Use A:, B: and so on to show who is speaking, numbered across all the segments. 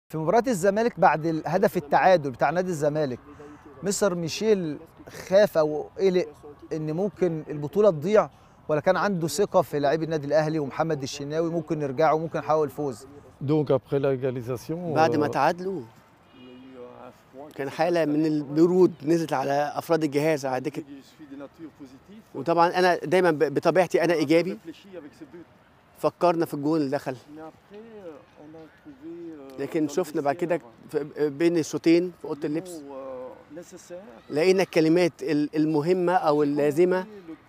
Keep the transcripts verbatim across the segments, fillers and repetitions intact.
A: في مباراة الزمالك بعد هدف التعادل بتاع نادي الزمالك، مستر ميشيل خاف او قلق ان ممكن البطولة تضيع، ولا كان عنده ثقة في لاعبي النادي الاهلي ومحمد الشناوي ممكن يرجعوا وممكن يحققوا الفوز؟
B: Donc après l'égalisation,
C: بعد ما
B: euh,
C: تعادلوا كان حالة من البرود نزلت على أفراد الجهاز على دكة. وطبعا أنا دايما ب- بطبيعتي أنا إيجابي، فكرنا في الجول اللي دخل، لكن شفنا بعد كده في- بين الشوطين في أوضة اللبس لقينا الكلمات ال- المهمة أو اللازمة،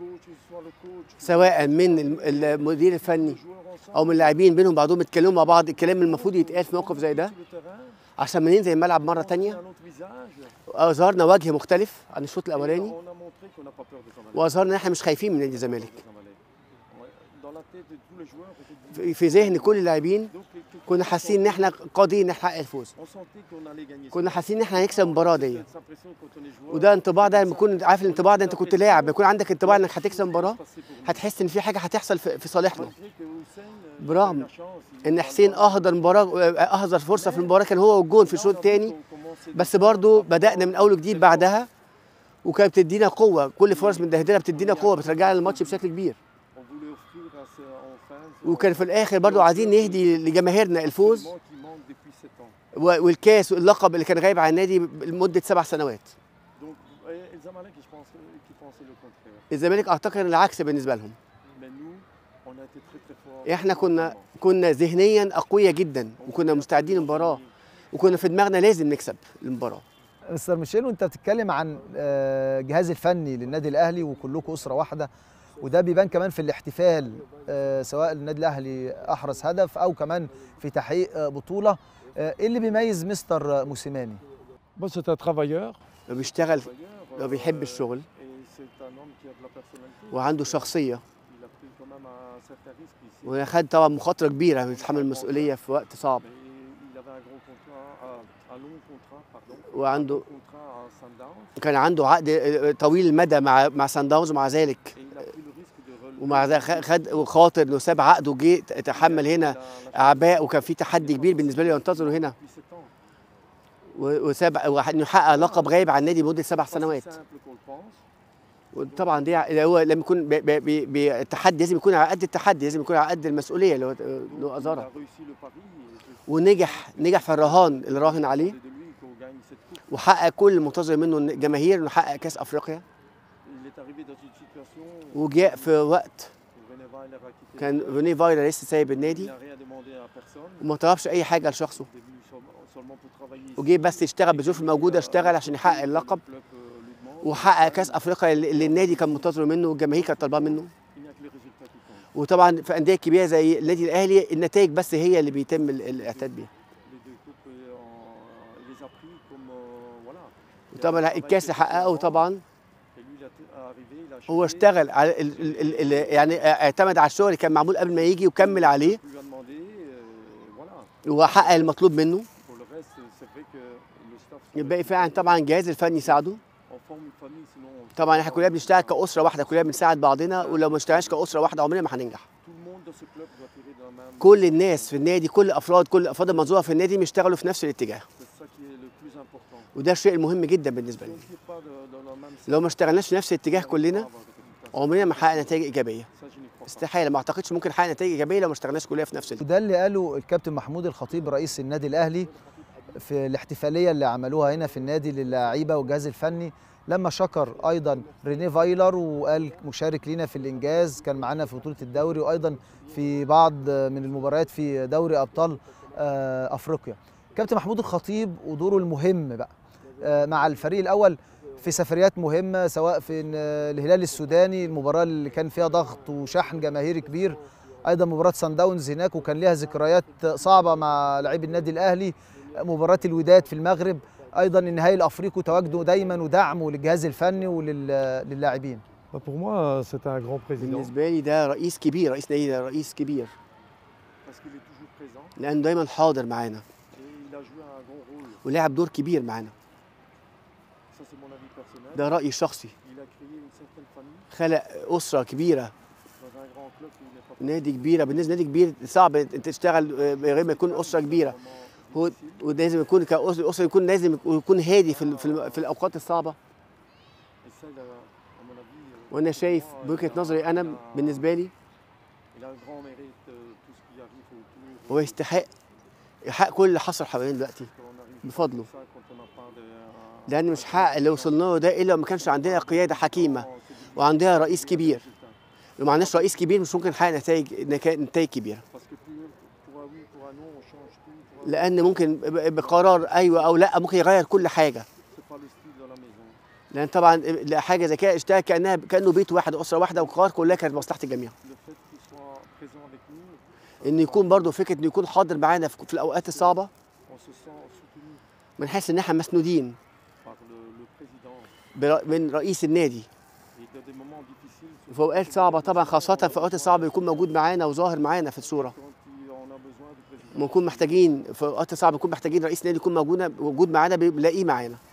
C: سواء من الم- المدير الفني أو من اللاعبين بينهم بعضهم يتكلموا مع بعض الكلام المفروض يتقال في موقف زي ده عشان ما ننزل الملعب مرة تانية. أظهرنا وجه مختلف عن الشوط الأولاني، وأظهرنا إن إحنا مش خايفين من نادي الزمالك. في- في ذهن كل اللاعبين كنا حاسين إن إحنا قادرين نحقق الفوز، كنا حاسين إن إحنا هنكسب المباراة دي. وده انطباع، ده لما يكون عارف الانطباع ده، أنت كنت لاعب يكون عندك انطباع إنك هتكسب المباراة، هتحس إن في حاجة هتحصل في في صالحنا. برغم إن حسين أهدر مباراة، أهدر فرصة في المباراة، كان هو والجون في الشوط الثاني، بس برضو بدأنا من أول وجديد بعدها، وكانت بتدينا قوة. كل فرص من دهدرة بتدينا قوة، بترجعنا للماتش بشكل كبير. وكان في الآخر برضو عايزين نهدي لجماهيرنا الفوز و- والكاس واللقب اللي كان غايب عن النادي لمدة سبع سنوات. الزمالك أعتقد إن العكس بالنسبة لهم. إحنا كنا كنا ذهنيا أقوياء جدا، وكنا مستعدين للمباراة، وكنا في دماغنا لازم نكسب المباراة.
A: مستر ميشيل، وانت بتتكلم عن آه، جهاز الفني للنادي الاهلي وكلكم اسرة واحدة، وده بيبان كمان في الاحتفال، آه، سواء النادي الاهلي احرز هدف او كمان في تحقيق آه، بطولة. آه، ايه اللي بيميز مستر موسيماني؟
B: bon, c'est un travailleur.
C: لو بيشتغل، لو بيحب الشغل، وعنده شخصية، وخد طبعا مخاطرة كبيرة، بيتحمل المسؤولية في وقت صعب، وعنده كان عنده عقد طويل المدى مع مع سان داونز، ومع ذلك ومع ذلك خد وخاطر انه ساب عقده وجه تحمل هنا اعباء، وكان في تحدي كبير بالنسبه له ينتظره هنا، و- وساب انه يحقق لقب غايب عن النادي لمده سبع سنوات. وطبعا دي اللي هو لما يكون ب- ب- ب- بالتحدي لازم يكون على قد التحدي، لازم يكون على قد المسؤوليه اللي هو اللي هو اظهرها. ونجح نجح في الرهان اللي راهن عليه، وحقق كل المنتظر منه الجماهير، انه حقق كاس افريقيا. وجاء في وقت كان ريني فايلر لسه سايب النادي، وما طلبش اي حاجه لشخصه، وجه بس يشتغل بالظروف الموجوده، اشتغل عشان يحقق اللقب، وحقق كاس افريقيا اللي اللي النادي كان منتظره منه والجماهير كانت طالباه منه. وطبعا في انديه كبيره زي النادي الاهلي النتائج بس هي اللي بيتم ال- الاعتاد بيها. وطبعا الكاس اللي حققه طبعا هو اشتغل على ال ال ال ال يعني اعتمد على الشغل اللي كان معمول قبل ما يجي وكمل عليه، وحقق المطلوب منه. الباقي فعلا طبعا الجهاز الفني ساعده. طبعا احنا كلنا بنشتغل كأسرة واحدة، كلنا بنساعد بعضنا، ولو ما اشتغلناش كأسرة واحدة عمرنا ما هننجح. كل الناس في النادي، كل افراد كل افراد المنظومة في النادي بيشتغلوا في نفس الاتجاه، وده الشيء المهم جدا بالنسبة لي. لو ما اشتغلناش في نفس الاتجاه كلنا عمرنا ما حققنا نتائج ايجابيه. استحاله، ما اعتقدش ممكن نحقق نتائج ايجابيه لو ما اشتغلناش كلنا في نفس الاتجاه.
A: وده اللي قاله الكابتن محمود الخطيب رئيس النادي الاهلي في الاحتفاليه اللي عملوها هنا في النادي للاعيبه والجهاز الفني، لما شكر ايضا ريني فايلر وقال مشارك لينا في الانجاز، كان معانا في بطوله الدوري وايضا في بعض من المباريات في دوري ابطال آه، افريقيا. كابتن محمود الخطيب ودوره المهم بقى آه، مع الفريق الاول في سفريات مهمه، سواء في الهلال السوداني، المباراه اللي كان فيها ضغط وشحن جماهيري كبير، ايضا مباراه سان داونز هناك وكان ليها ذكريات صعبه مع لاعبي النادي الاهلي، مباراه الوداد في المغرب، ايضا النهائي الافريقي، وتواجده دايما ودعمه للجهاز الفني وللاعبين.
B: Bah, pour moi, c'est un grand président.
C: بالنسبه لي ده رئيس كبير، رئيس نادي ده رئيس كبير، لانه دايما حاضر معانا ولعب دور كبير معانا. ده رايي الشخصي. خلق اسره كبيره، نادي كبيره. بالنسبه لنادي كبير صعب انت تشتغل من غير ما يكون اسره كبيره، هو ولازم يكون كأسرة أسرة يكون لازم يكون هادي في ال- في, ال- في الأوقات الصعبة. وأنا شايف بوجهة نظري أنا بالنسبة لي هو يستحق يحقق كل اللي حصل حوالين دلوقتي بفضله، لأن مش حقق اللي وصلنا له ده إلا لو ما كانش عندنا قيادة حكيمة وعندنا رئيس كبير. لو ما عندناش رئيس كبير مش ممكن نحقق نتائج نتائج كبيرة، لأن ممكن ب- بقرار أيوه أو لأ ممكن يغير كل حاجة. لأن طبعا حاجة زي كده اشتهى كأنها كأنه بيت واحد أسرة واحدة والقرار كلها كانت مصلحة الجميع. إن يكون برضه فكرة إنه يكون حاضر معانا في في الأوقات الصعبة، بنحس إن إحنا مسنودين بر- من رئيس النادي في أوقات صعبة. طبعا خاصة في الأوقات الصعبة يكون موجود معانا وظاهر معانا في الصورة. بنكون محتاجين في أوقات صعبة، نكون محتاجين رئيس نادي يكون موجود موجود معانا، بنلاقيه معانا.